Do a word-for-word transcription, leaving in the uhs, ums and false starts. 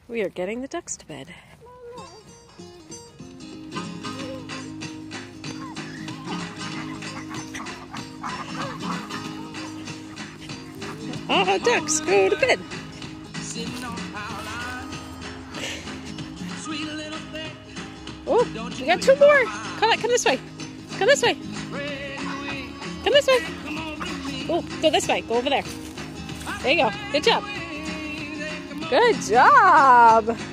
We are getting the ducks to bed. Oh, ducks, go to bed. Oh, we got two more. Come on, come this way. Come this way. Come this way. Oh, go this way. Go over there. There you go. Good job. Good job.